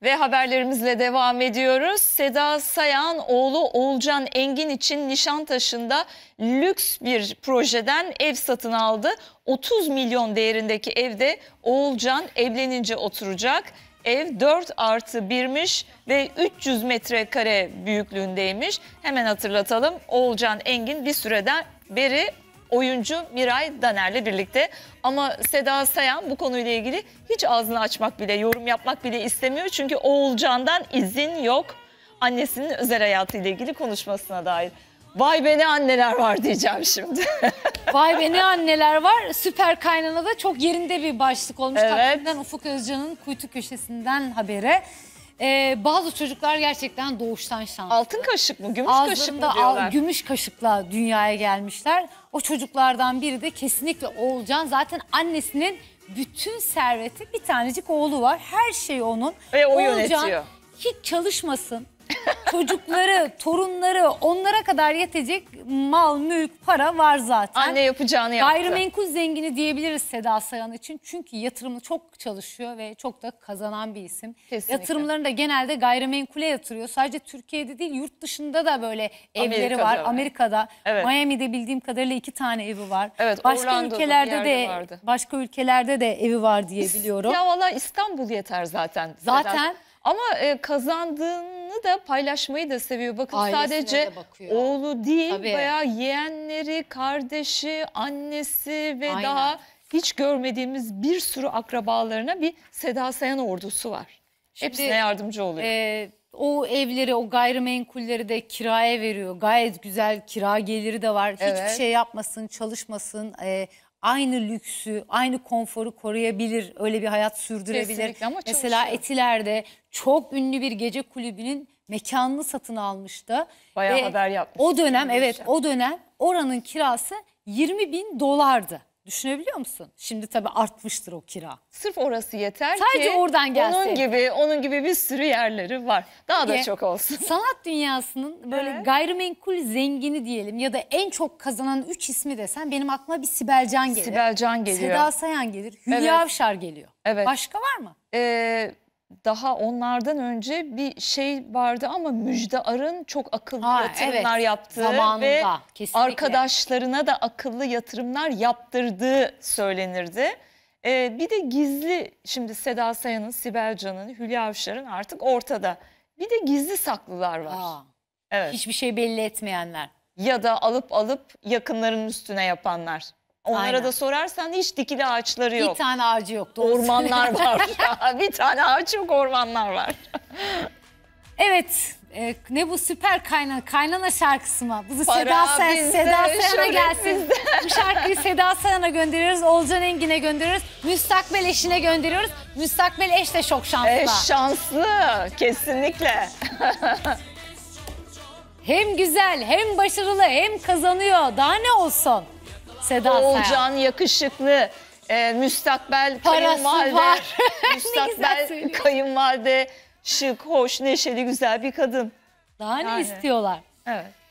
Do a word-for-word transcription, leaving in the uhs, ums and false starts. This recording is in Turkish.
Ve haberlerimizle devam ediyoruz. Seda Sayan oğlu Oğulcan Engin için Nişantaşı'nda lüks bir projeden ev satın aldı. otuz milyon değerindeki evde Oğulcan evlenince oturacak. Ev dört artı birmiş ve üç yüz metrekare büyüklüğündeymiş. Hemen hatırlatalım, Oğulcan Engin bir süreden beri oyuncu Miray Daner'le birlikte. Ama Seda Sayan bu konuyla ilgili hiç ağzını açmak bile, yorum yapmak bile istemiyor. Çünkü Oğulcan'dan izin yok annesinin özel hayatıyla ilgili konuşmasına dair. Vay be ne anneler var diyeceğim şimdi. Vay be ne anneler var. Süper Kaynana'da çok yerinde bir başlık olmuş. Evet. Takvimden Ufuk Özcan'ın Kuytu Köşesi'nden habere. Ee, bazı çocuklar gerçekten doğuştan şanslı. Altın kaşık mı, gümüş kaşık mı Ağızlarında diyorlar? al, gümüş kaşıkla dünyaya gelmişler. O çocuklardan biri de kesinlikle Oğulcan. Zaten annesinin bütün serveti, bir tanecik oğlu var. Her şey onun. Ve o Oğulcan yönetiyor. hiç çalışmasın. Çocukları, torunları, onlara kadar yetecek mal, mülk, para var zaten. Anne yapacağını yaptı. Gayrimenkul zengini diyebiliriz Seda Sayan için. Çünkü yatırımı çok çalışıyor ve çok da kazanan bir isim. Kesinlikle. Yatırımlarını da genelde gayrimenkule yatırıyor. Sadece Türkiye'de değil, yurt dışında da böyle evleri Amerika'da var. var. Amerika'da, Evet. Miami'de bildiğim kadarıyla iki tane evi var. Evet, başka Orlando'da ülkelerde bir yerde de vardı. başka ülkelerde de evi var diye biliyorum. Ya valla İstanbul yeter zaten. Zaten. Sedat. Ama e, kazandığını da paylaşmayı da seviyor. Bakın Ailesine sadece de bakıyor. oğlu değil, Tabii. bayağı yeğenleri, kardeşi, annesi ve Aynen. daha hiç görmediğimiz bir sürü akrabalarına bir Seda Sayan ordusu var. Şimdi, Hepsine yardımcı oluyor. E, o evleri, o gayrimenkulleri de kiraya veriyor. Gayet güzel kira geliri de var. Evet. Hiçbir şey yapmasın, çalışmasın. E, aynı lüksü, aynı konforu koruyabilir. Öyle bir hayat sürdürebilir. Kesinlikle ama Mesela çalışıyor. Etiler'de çok ünlü bir gece kulübünün mekanını satın almıştı. Bayağı Ve haber yapmış. O dönem, Çok evet güzel. o dönem oranın kirası yirmi bin dolardı. Düşünebiliyor musun? Şimdi tabii artmıştır o kira. Sırf orası yeter Sadece ki oradan gelse. onun gibi onun gibi bir sürü yerleri var. Daha da Peki, çok olsun. Sanat dünyasının böyle Evet. gayrimenkul zengini diyelim ya da en çok kazanan üç ismi desen benim aklıma bir Sibel Can gelir. Sibel Can geliyor. Seda Sayan gelir. Hülya Evet. Avşar geliyor. Evet. Başka var mı? Ee, daha onlardan önce bir şey vardı ama Müjde Ar'ın çok akıllı Ha, yatırımlar evet. yaptığı Zamanında, ve kesinlikle. arkadaşlarına da akıllı yatırımlar yaptırdığı söylenirdi. Ee, bir de gizli, şimdi Seda Sayan'ın, Sibel Can'ın, Hülya Avşar'ın artık ortada. Bir de gizli saklılar var. Aa, Evet. hiçbir şey belli etmeyenler. Ya da alıp alıp yakınların üstüne yapanlar. Onlara Aynen. da sorarsan hiç dikili ağaçları yok. Bir tane ağacı yok. Doğru Ormanlar var. Bir tane ağaç yok, ormanlar var. Evet. e, ne bu süper kaynana, kaynana şarkısı mı? Bu Para Seda, Sayan, bizde, Seda Sayan'a şöhret gelsin. bizde. Bu şarkıyı Seda Sayan'a gönderiyoruz. Oğulcan Engin'e gönderiyoruz. Müstakbel eşine gönderiyoruz. Müstakbel eş de çok şanslı. E, şanslı, kesinlikle. Hem güzel, hem başarılı, hem kazanıyor. Daha ne olsun? Seda Sayan. Oğulcan yakışıklı, e, müstakbel Parası kayınvalide, var. Ne güzel müstakbel söylüyor. kayınvalide, şık, hoş, neşeli, güzel bir kadın. Daha ne Yani. istiyorlar? Evet.